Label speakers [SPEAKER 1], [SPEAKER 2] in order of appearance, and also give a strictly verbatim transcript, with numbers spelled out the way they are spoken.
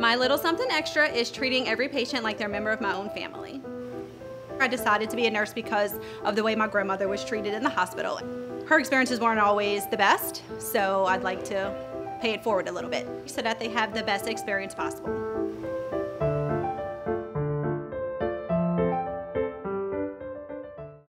[SPEAKER 1] My little something extra is treating every patient like they're a member of my own family. I decided to be a nurse because of the way my grandmother was treated in the hospital. Her experiences weren't always the best, so I'd like to pay it forward a little bit so that they have the best experience possible.